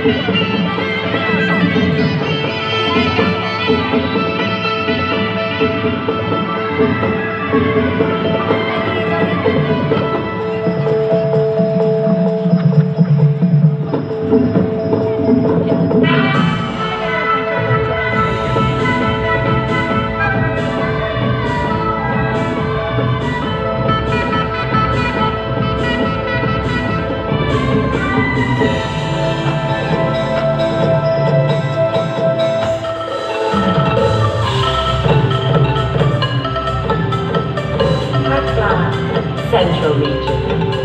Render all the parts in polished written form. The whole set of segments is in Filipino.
Central Region.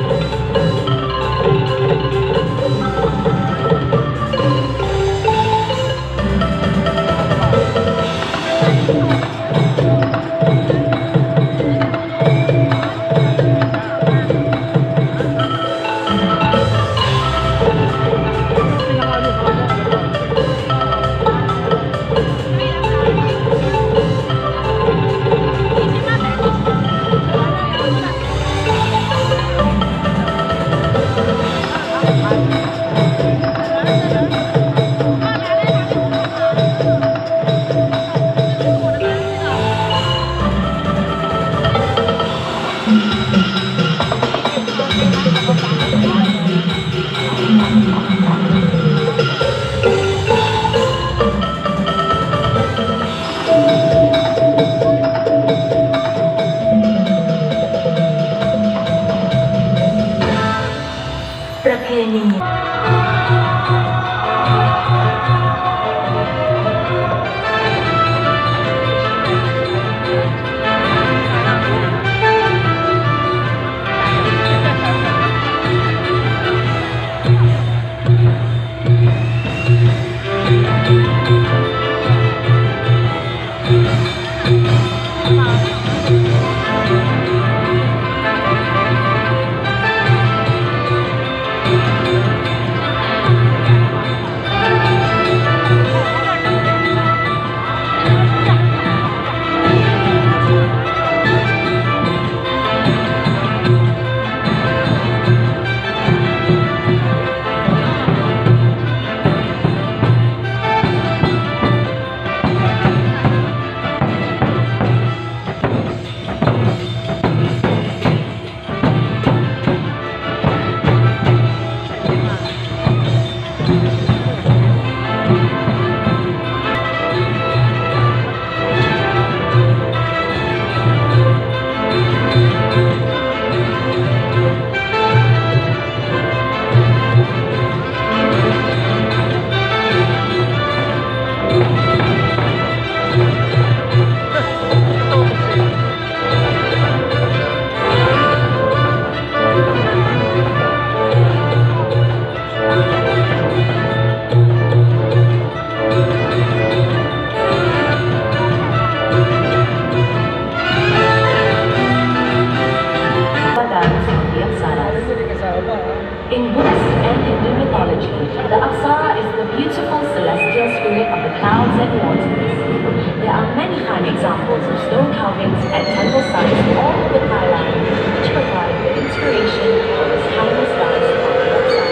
In Buddhist and Hindu mythology, the Apsara is the beautiful celestial spirit of the clouds and waters. There are many fine examples of stone carvings at temple sites all over Thailand, which provide the inspiration for this timeless dance on the Apsara.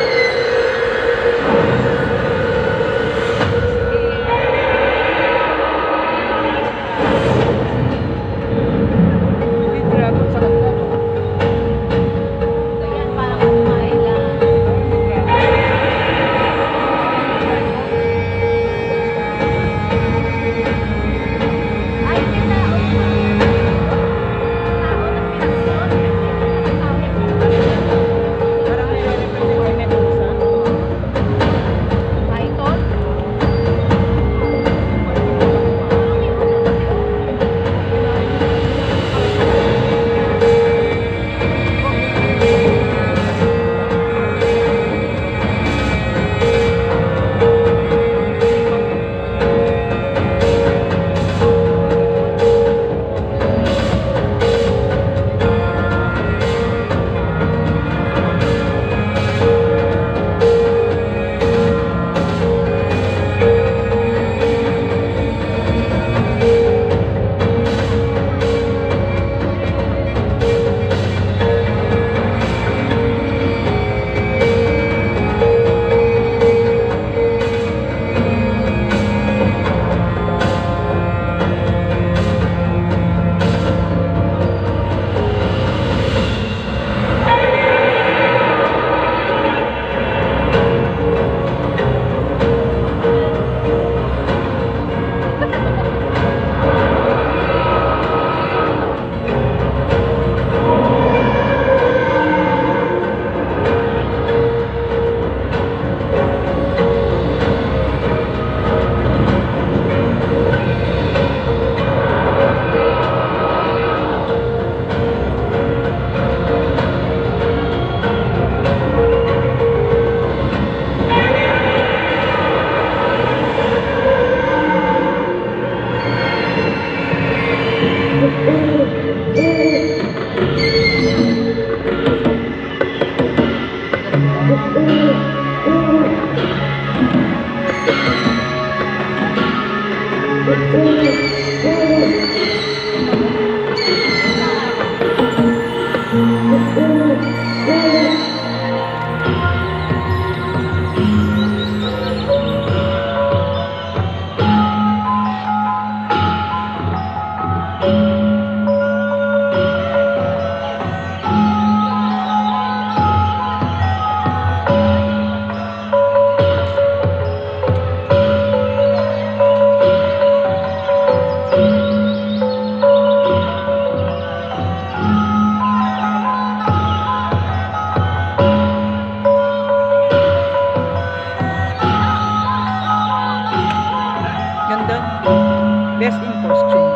Ganda. Best in costume.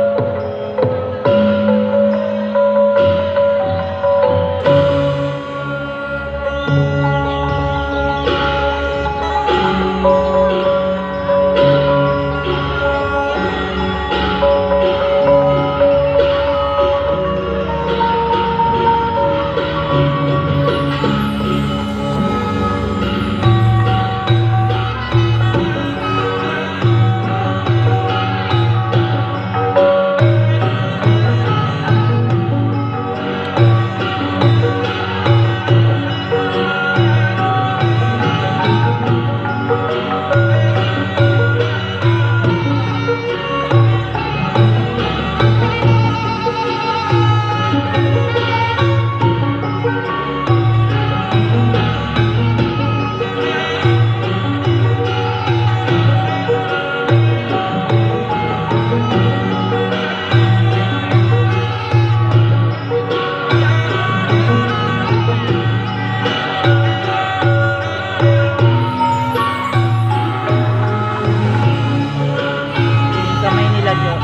Kamay nila dyan.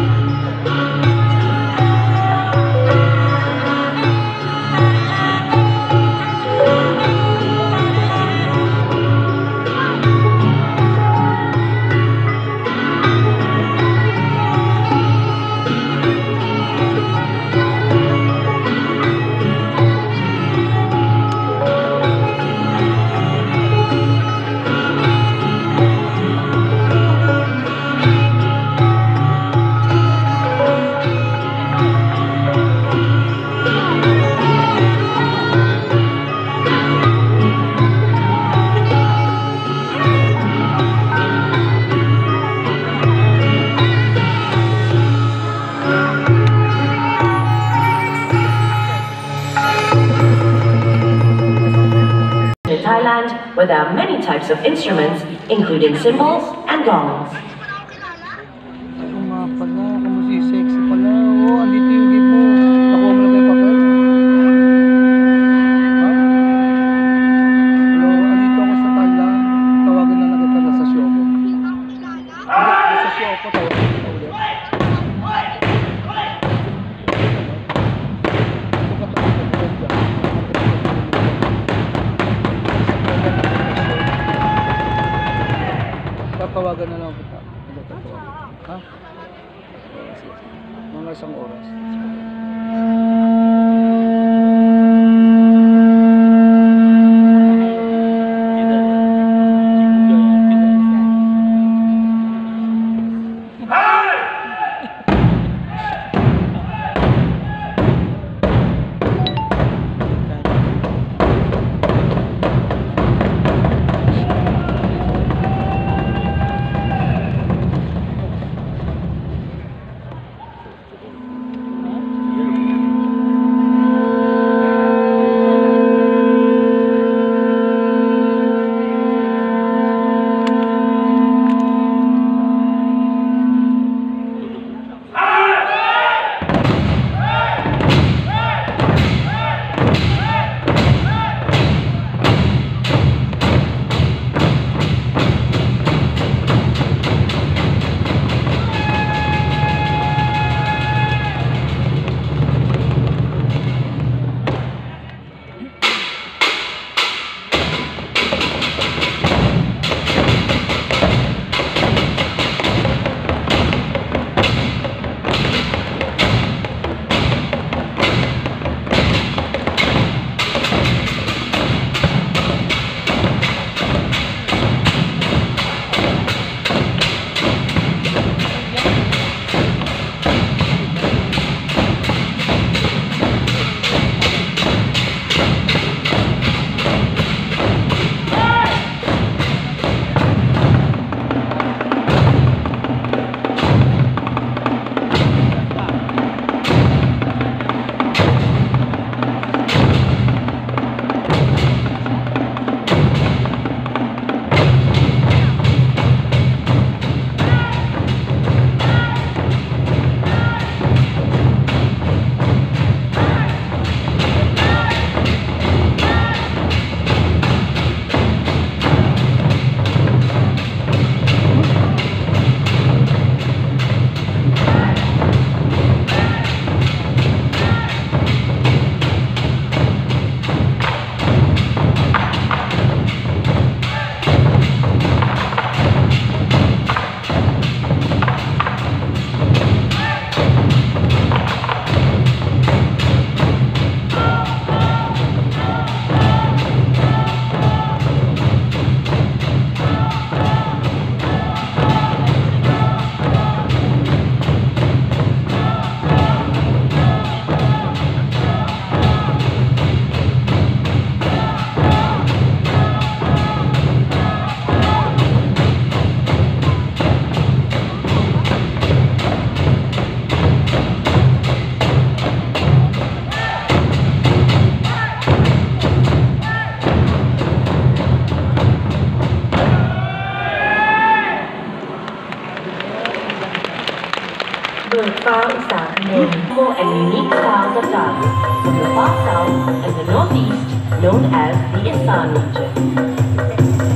In Thailand, where there are many types of instruments, including cymbals and gongs. Ito nga pala. Kung sexy pala. Oh, andito yung game mo. Nakuha mo na ba yung papel? Ha? Hello, andito ako sa Thailand. Tawagan na lang kita sa Shoko. Sa Shoko, tawagan kita ulit. Tatawagan na lang kita. far south more and unique styles of dance from the far south and the northeast, known as the Isan region.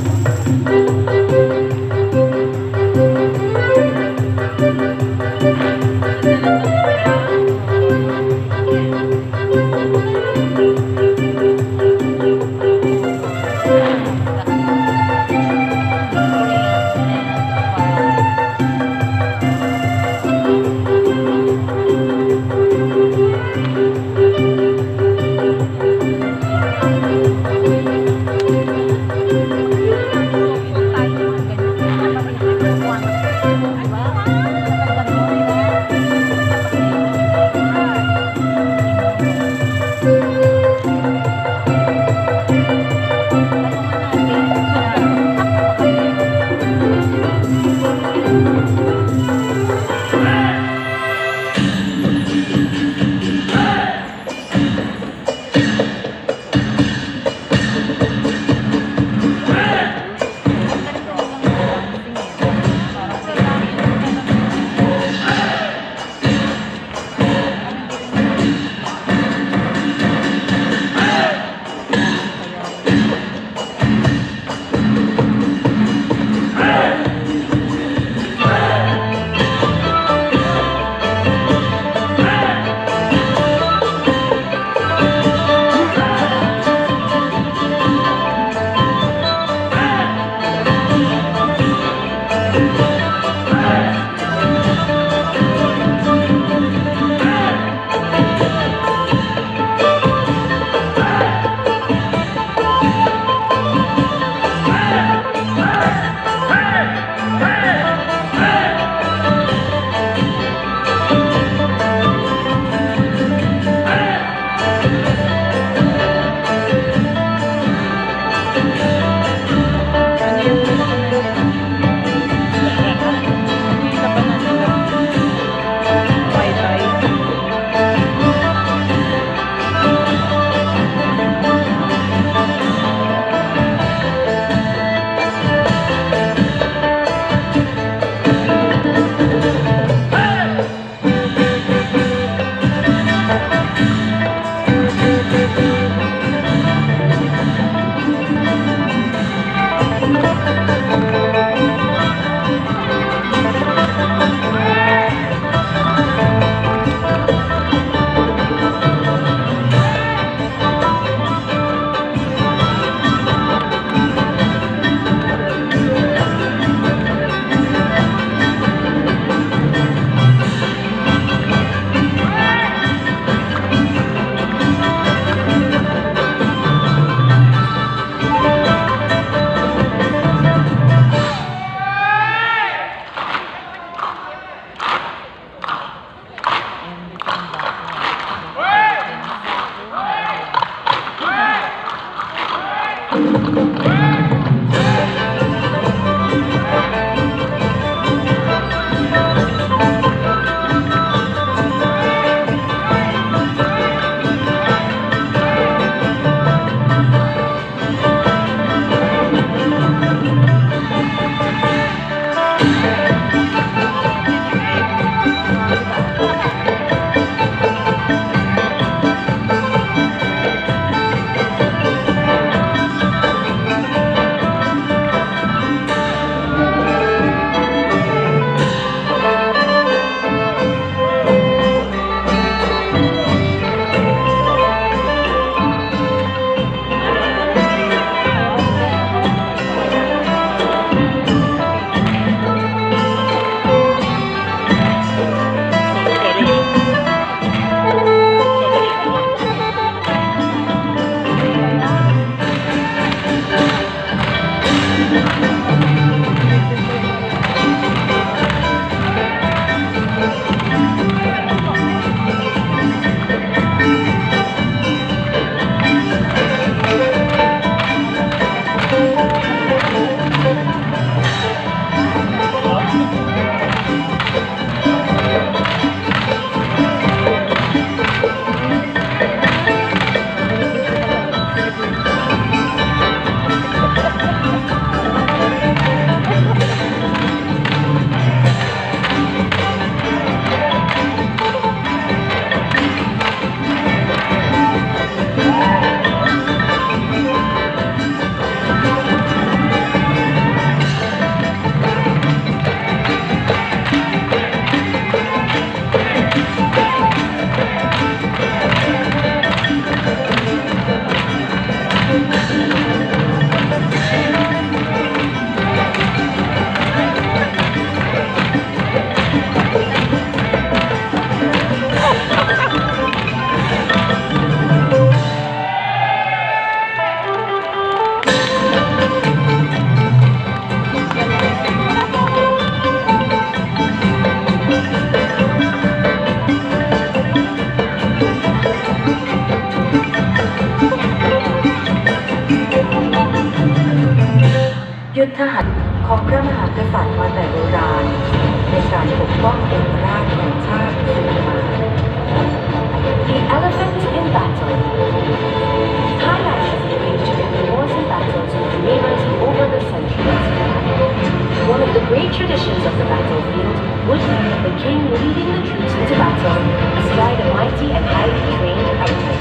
ยุทธหัตถ์ของพระมหากษัตริย์มาแต่โบราณในการปกป้องเอกราชของชาติสืบมา The elephant in battle. Thailand has engaged in wars and battles with neighbors over the centuries. One of the great traditions of the battlefield would be the king leading the troops into battle astride a mighty and highly trained elephant.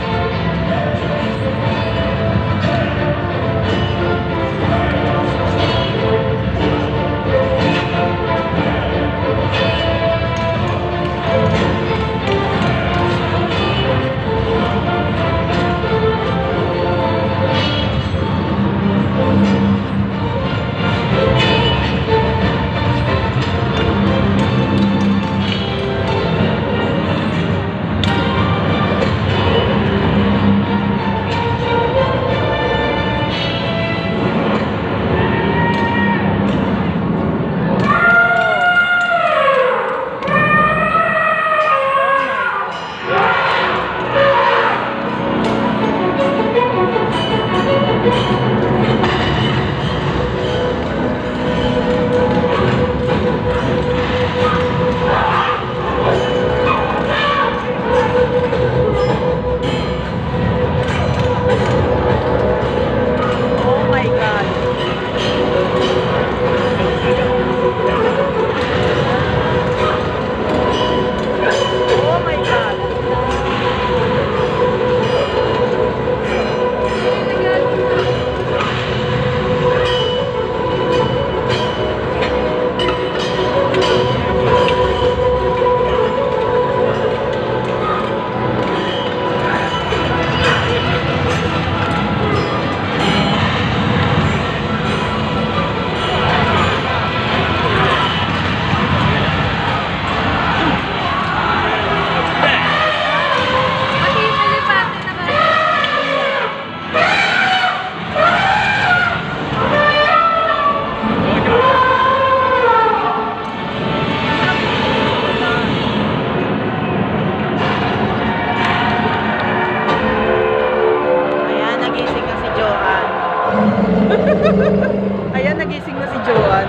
Ayan, nagising na si Joanne.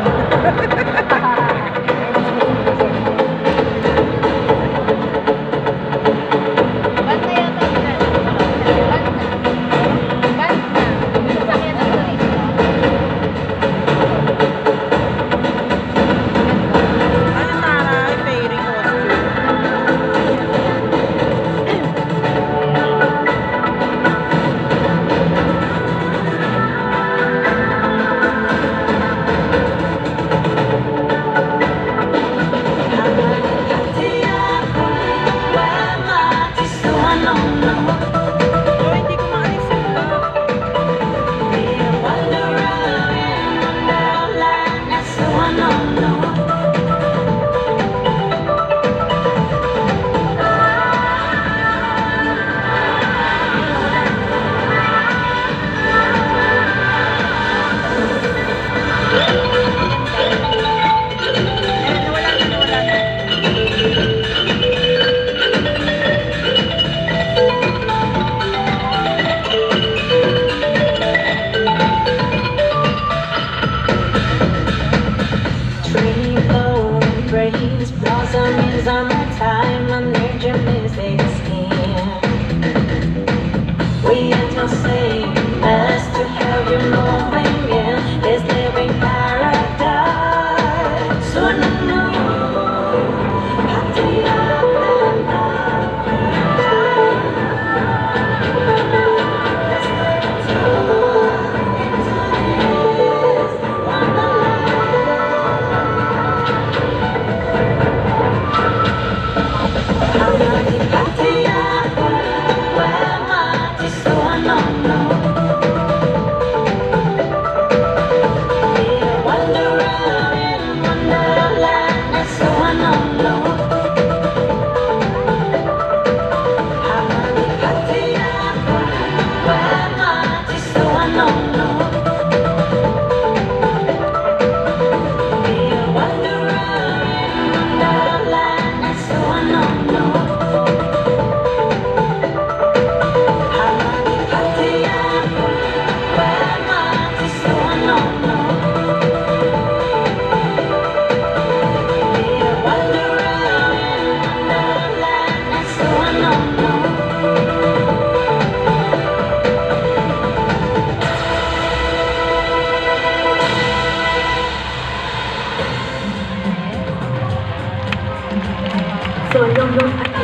Ano taray, fairy costume.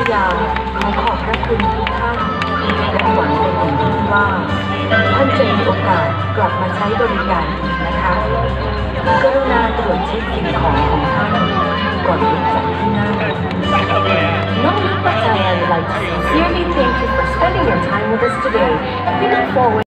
ยาขอขอบพระคุณทุกท่านและหวังเป็นอย่างยิ่งว่าท่านจะมีโอกาสกลับมาใช้บริการอีกนะคะกรุณาตรวจเช็คสิ่งของของท่านก่อนลุกจากที่นั่ง No Pataya would like to sincerely thank you for spending your time with us today. We look forward